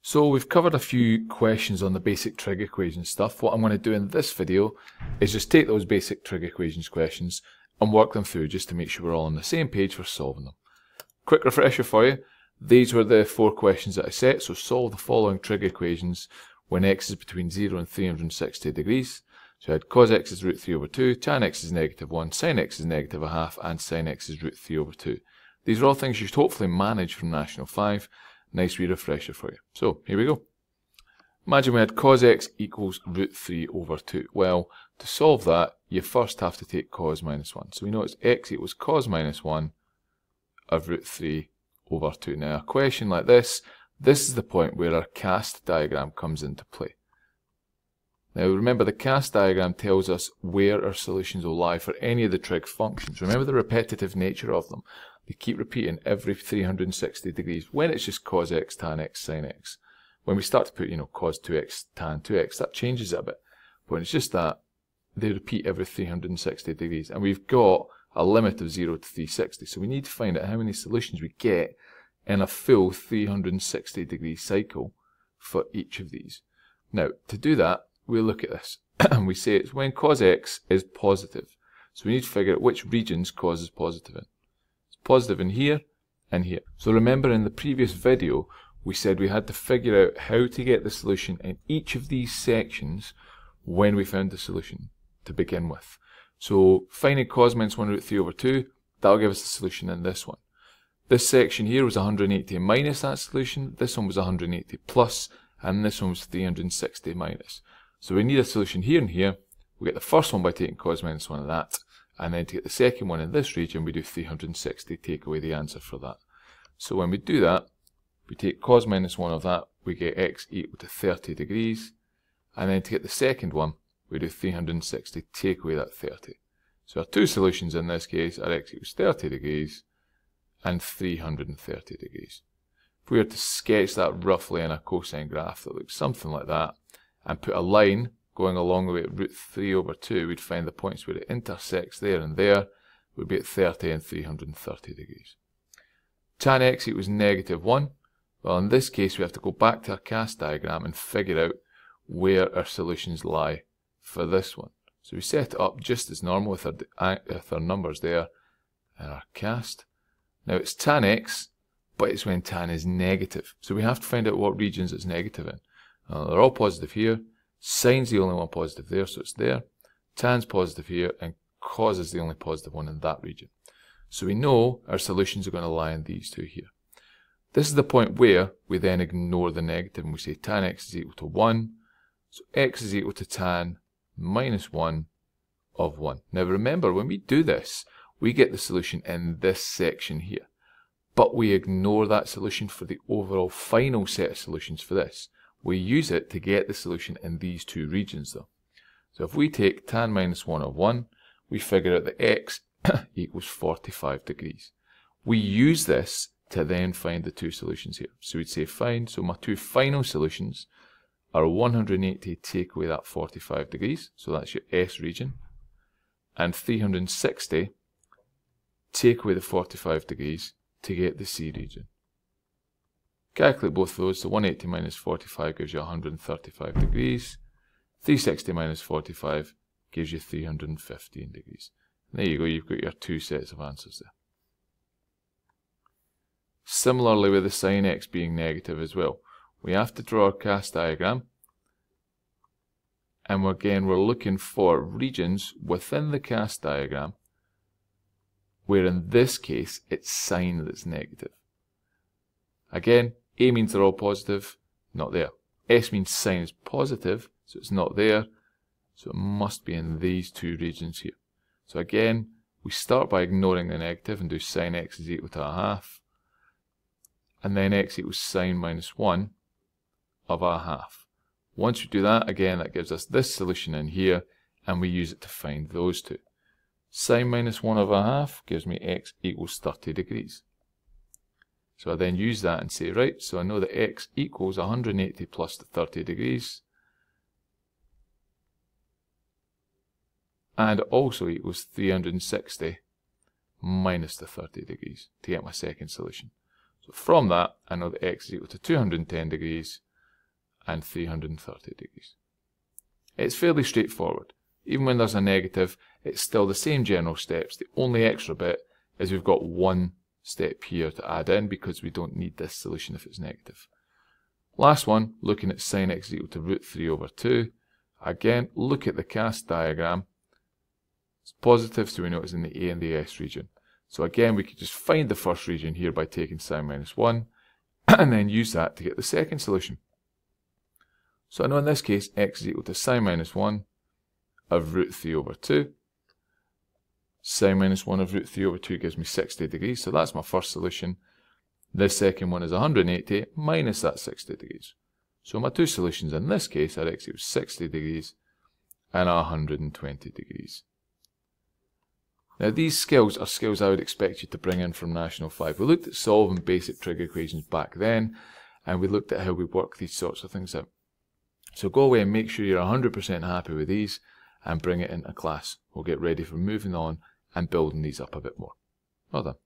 So we've covered a few questions on the basic trig equation stuff. What I'm going to do in this video is just take those basic trig equations questions and work them through just to make sure we're all on the same page for solving them. Quick refresher for you, these were the 4 questions that I set, so solve the following trig equations when x is between 0 and 360 degrees. So I had cos x is root 3 over 2, tan x is -1, sin x is -1/2, and sin x is root 3 over 2. These are all things you should hopefully manage from National 5. Nice wee refresher for you. So, here we go. Imagine we had cos x equals root 3 over 2. Well, to solve that, you first have to take cos minus 1. So we know it's x equals cos minus 1 of root 3 over 2. Now, a question like this is the point where our cast diagram comes into play. Now, remember, the cast diagram tells us where our solutions will lie for any of the trig functions. Remember the repetitive nature of them. They keep repeating every 360 degrees. When it's just cos x, tan x, sin x. When we start to put, cos 2x, tan 2x, that changes it a bit. But when it's just that, they repeat every 360 degrees. And we've got a limit of 0 to 360. So we need to find out how many solutions we get in a full 360 degree cycle for each of these. Now, to do that, we look at this. And we say it's when cos x is positive. So we need to figure out which regions cos is positive in. Positive in here and here. So remember, in the previous video we said we had to figure out how to get the solution in each of these sections when we found the solution to begin with. So finding cos minus 1 root 3 over 2, that'll give us the solution in this one. This section here was 180 minus that solution, this one was 180 plus, and this one was 360 minus. So we need a solution here and here. We get the first one by taking cos minus 1 of that. And then to get the second one in this region, we do 360, take away the answer for that. So when we do that, we take cos minus 1 of that, we get x equal to 30 degrees. And then to get the second one, we do 360, take away that 30. So our two solutions in this case are x equals 30 degrees and 330 degrees. If we were to sketch that roughly in a cosine graph that looks something like that, and put a line going along the way at root 3 over 2, we'd find the points where it intersects there and there would be at 30 and 330 degrees. Tan x equals -1. Well, in this case, we have to go back to our cast diagram and figure out where our solutions lie for this one. So we set it up just as normal with our numbers there and our cast. Now it's tan x, but it's when tan is negative. So we have to find out what regions it's negative in. They're all positive here. Sin's the only one positive there, so it's there. Tan's positive here, and cos is the only positive one in that region. So we know our solutions are going to lie in these two here. This is the point where we then ignore the negative and we say tan x is equal to 1. So x is equal to tan minus 1 of 1. Now remember, when we do this, we get the solution in this section here. But we ignore that solution for the overall final set of solutions for this. We use it to get the solution in these two regions though. So if we take tan minus 1 of 1, we figure out that x equals 45 degrees. We use this to then find the two solutions here. So we'd say find, so my two final solutions are 180 take away that 45 degrees, so that's your S region, and 360 take away the 45 degrees to get the C region. Calculate both of those, so 180 minus 45 gives you 135 degrees. 360 minus 45 gives you 315 degrees. And there you go, you've got your two sets of answers there. Similarly with the sin x being negative as well. We have to draw our cast diagram. And we're looking for regions within the cast diagram where in this case it's sin that's negative. Again, A means they're all positive, not there. S means sin is positive, so it's not there. So it must be in these two regions here. So again, we start by ignoring the negative and do sin x is equal to 1/2. And then x equals sin minus 1 of 1/2. Once we do that, again, that gives us this solution in here, and we use it to find those two. Sin minus 1 of 1/2 gives me x equals 30 degrees. So I then use that and say, right, so I know that x equals 180 plus the 30 degrees, and also equals 360 minus the 30 degrees to get my second solution. So from that, I know that x is equal to 210 degrees, and 330 degrees. It's fairly straightforward. Even when there's a negative, it's still the same general steps. The only extra bit is we've got one step here to add in because we don't need this solution if it's negative. Last one, looking at sin x is equal to root 3 over 2. Again, look at the cast diagram. It's positive, so we know it's in the A and the S region. So again, we could just find the first region here by taking sin minus 1, and then use that to get the second solution. So I know in this case, x is equal to sin minus 1 of root 3 over 2. Sin minus 1 of root 3 over 2 gives me 60 degrees, so that's my first solution. This second one is 180 minus that 60 degrees. So my two solutions in this case are x equals 60 degrees and 120 degrees. Now these skills are skills I would expect you to bring in from National 5. We looked at solving basic trig equations back then, and we looked at how we work these sorts of things out. So go away and make sure you're 100% happy with these and bring it into class. We'll get ready for moving on and building these up a bit more. Well done.